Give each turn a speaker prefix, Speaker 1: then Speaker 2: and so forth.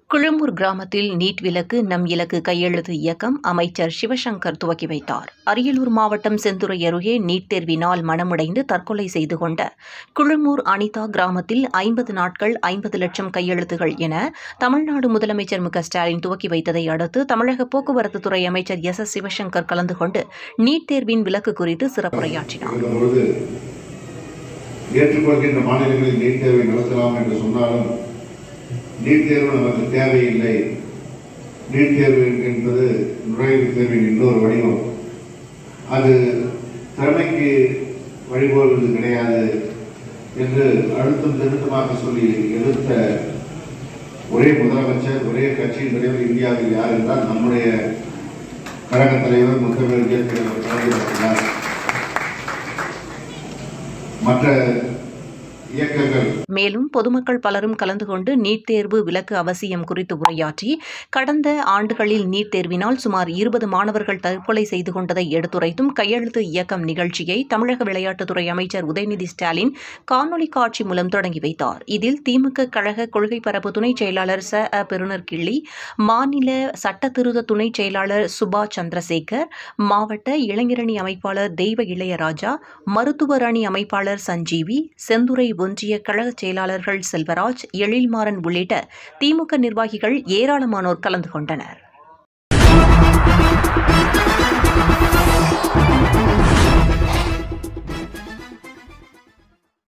Speaker 1: குழுமூர் கிராமத்தில் நீட் விலக்கு நம் இலக்கு கையெழுத்து இயக்கம் அமைச்சர் சிவசங்கர் துவக்கி வைத்தார். அரியலூர் மாவட்டம் செந்துறை அருகே நீட் தேர்வினால் மனமுடைந்து தற்கொலை செய்து கொண்ட குழுமூர் அனிதா கிராமத்தில் 50 நாட்கள் 50 லட்சம் கையெழுத்துகள் என தமிழ்நாடு முதலமைச்சர் மு.க.ஸ்டாலின் துவக்கி வைத்ததை அடுத்து தமிழக போக்குவரத்து துறை அமைச்சர் எஸ். சிவசங்கர் கலந்து கொண்டு நீட் தேர்வின் விலக்கு குறித்து சிறப்புரையாற்றினார்.
Speaker 2: ஏற்றுக்கொள்கின்ற மாநிலங்களில் நீட் தேர்வை நடத்தலாம் என்று சொன்னாலும் நீட் தேர்வு நமக்கு தேவையில்லை. நீட் தேர்வு என்பது நுழைவுத் தேர்வின் இன்னொரு வடிவம். அது திறமைக்கு வழிகோல்வது கிடையாது என்று அழுத்தம் திருத்தமாக சொல்லி எதிர்த்த ஒரே முதலமைச்சர், ஒரே கட்சியின் தலைவர் இந்தியாவில் யார் என்றால் நம்முடைய கழக தலைவர் முத்தமிழ் தலைவர். மற்ற
Speaker 1: மேலும் பொதுமக்கள் பலரும் கலந்து கொண்டு நீட் தேர்வு விலக்கு அவசியம் குறித்து உரையாற்றி, கடந்த ஆண்டுகளில் நீட் தேர்வினால் சுமார் 20 மாணவர்கள் தற்கொலை செய்து கொண்டதை எடுத்துரைத்தும் கையெழுத்து இயக்கம் நிகழ்ச்சியை தமிழக விளையாட்டுத்துறை அமைச்சர் உதயநிதி ஸ்டாலின் காணொலி காட்சி மூலம் தொடங்கி வைத்தார். இதில் திமுக கழக கொள்கை பரப்பு துணைச் செயலாளர் ச. பெருநர் கிள்ளி, மாநில சட்டத்திருத்த துணைச் செயலாளர் சுபா சந்திரசேகர், மாவட்ட இளைஞரணி அமைப்பாளர் தெய்வ இளையராஜா, மருத்துவர் அணி அமைப்பாளர் சஞ்சீவி, செந்துறை ஒன்றிய கழக செயலாளர்கள் செல்வராஜ், எழில்மாறன் உள்ளிட்ட திமுக நிர்வாகிகள் ஏராளமானோர் கலந்து கொண்டனர்.